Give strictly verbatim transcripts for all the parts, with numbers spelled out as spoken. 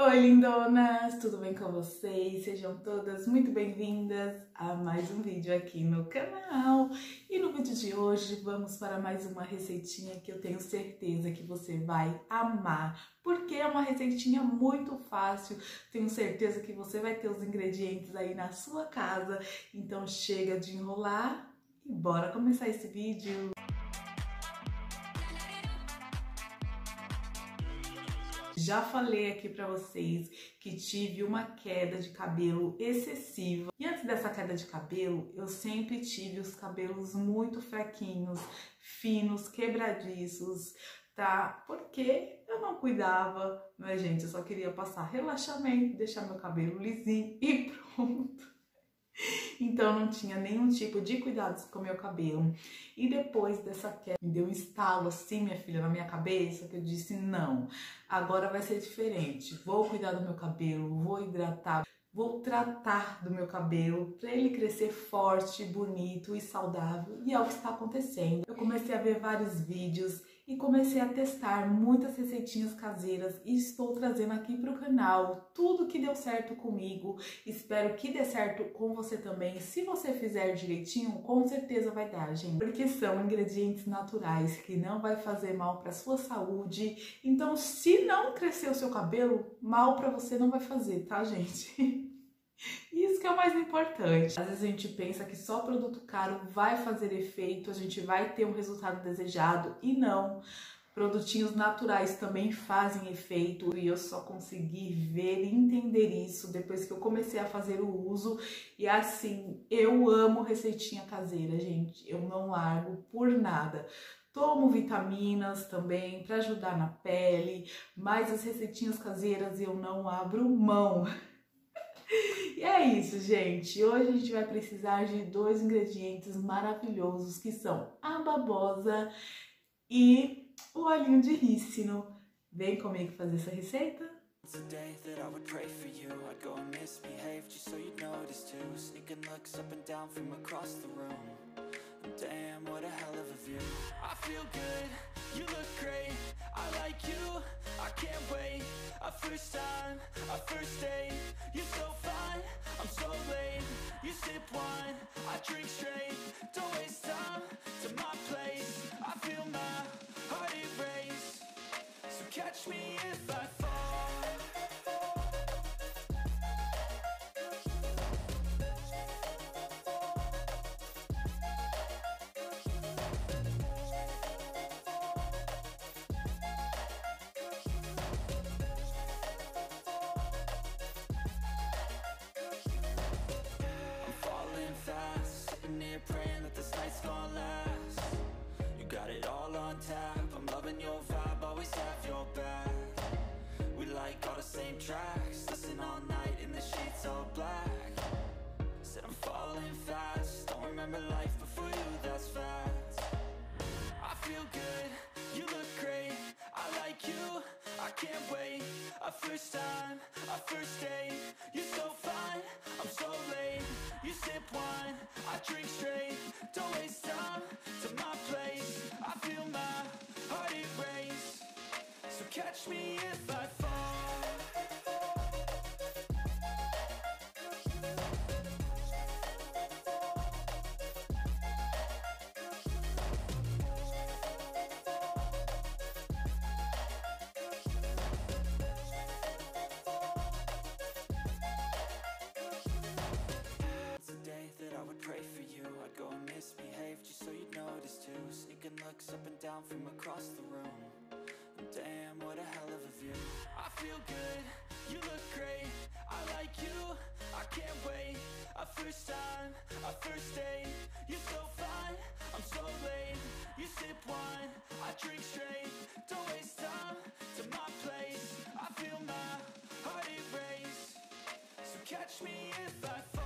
Oi, lindonas! Tudo bem com vocês? Sejam todas muito bem-vindas a mais um vídeo aqui no canal. E no vídeo de hoje vamos para mais uma receitinha que eu tenho certeza que você vai amar, porque é uma receitinha muito fácil. Tenho certeza que você vai ter os ingredientes aí na sua casa, então chega de enrolar e bora começar esse vídeo! Já falei aqui pra vocês que tive uma queda de cabelo excessiva. E antes dessa queda de cabelo, eu sempre tive os cabelos muito fraquinhos, finos, quebradiços, tá? Porque eu não cuidava, né, gente? Eu só queria passar relaxamento, deixar meu cabelo lisinho e pronto. Então não tinha nenhum tipo de cuidados com o meu cabelo. E depois dessa queda, me deu um estalo assim, minha filha, na minha cabeça, que eu disse, não, agora vai ser diferente. Vou cuidar do meu cabelo, vou hidratar, vou tratar do meu cabelo para ele crescer forte, bonito e saudável. E é o que está acontecendo. Eu comecei a ver vários vídeos e comecei a testar muitas receitinhas caseiras e estou trazendo aqui para o canal tudo que deu certo comigo. Espero que dê certo com você também. Se você fizer direitinho, com certeza vai dar, gente. Porque são ingredientes naturais que não vai fazer mal para sua saúde. Então, se não crescer o seu cabelo, mal para você não vai fazer, tá, gente? Isso que é o mais importante. Às vezes a gente pensa que só produto caro vai fazer efeito, a gente vai ter um resultado desejado e não. Produtinhos naturais também fazem efeito e eu só consegui ver e entender isso depois que eu comecei a fazer o uso. E assim, eu amo receitinha caseira, gente. Eu não largo por nada. Tomo vitaminas também para ajudar na pele, mas as receitinhas caseiras eu não abro mão. E é isso, gente. Hoje a gente vai precisar de dois ingredientes maravilhosos que são a babosa e o olhinho de rícino. Vem comigo fazer essa receita? Damn, what a hell of a view. I feel good, you look great, I like you, I can't wait. A first time, a first date, you're so fine, I'm so late. You sip wine, I drink straight, don't waste time to my place. I feel my heart erase, so catch me if I fall. Praying that this night's gonna last. You got it all on tap, I'm loving your vibe, always have your back. We like all the same tracks, listen all night in the sheets all black. Said I'm falling fast, don't remember life before you, that's fact. I feel good, you look great, I like you, I can't wait. A first time, a first date, you're so fine, I'm so late. You sip wine, I drink straight, don't waste time to my place. I feel my heart erase, so catch me if I fall. Looks up and down from across the room. Damn, what a hell of a view. I feel good, you look great, I like you, I can't wait. A first time, a first date, you're so fine, I'm so late. You sip wine, I drink straight, don't waste time to my place. I feel my heart erase, so catch me if I fall.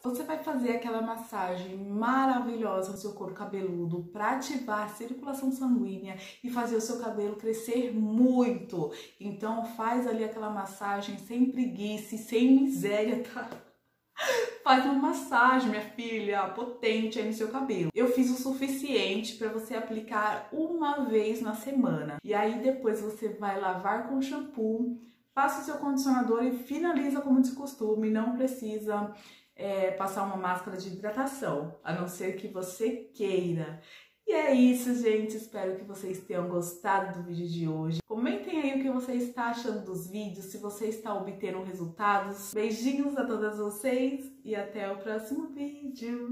Você vai fazer aquela massagem maravilhosa no seu couro cabeludo para ativar a circulação sanguínea e fazer o seu cabelo crescer muito. Então faz ali aquela massagem sem preguiça, sem miséria, tá? Faz uma massagem, minha filha, potente aí no seu cabelo. Eu fiz o suficiente para você aplicar uma vez na semana. E aí depois você vai lavar com shampoo, passa o seu condicionador e finaliza como de costume. Não precisa é, passar uma máscara de hidratação, a não ser que você queira. E é isso, gente. Espero que vocês tenham gostado do vídeo de hoje. Comentem aí o que você está achando dos vídeos, se você está obtendo resultados. Beijinhos a todas vocês e até o próximo vídeo.